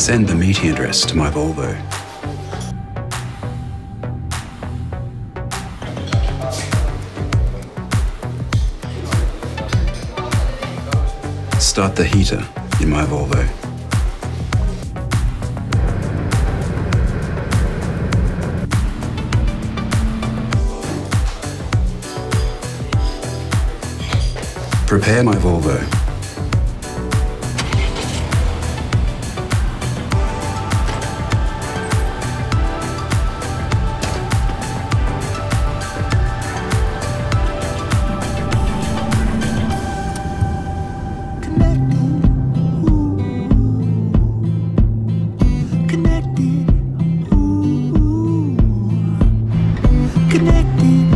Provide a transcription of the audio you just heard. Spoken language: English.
Send the meeting address to my Volvo. Start the heater in my Volvo. Prepare my Volvo. Connected.